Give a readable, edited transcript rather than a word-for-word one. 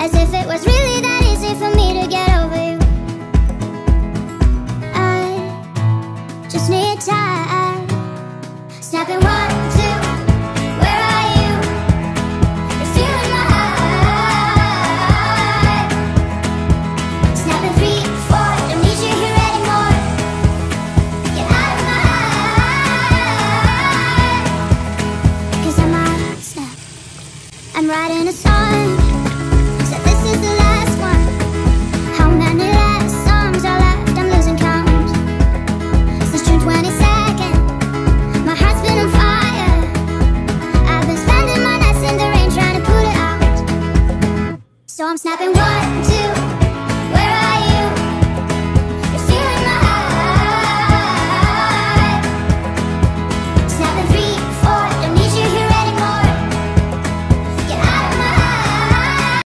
as if it was really that easy for me to get over you. I just need time. Snapping 1, 2, where are you? It's you in my heart. Snapping 3, 4, don't need you here anymore. Get out of my heart. 'Cause I'm on snap. I'm writing a song, so this is the last one. How many last songs are left? I'm losing count. Since June 22nd, my heart's been on fire. I've been spending my nights in the rain trying to put it out. So I'm snapping 1, 2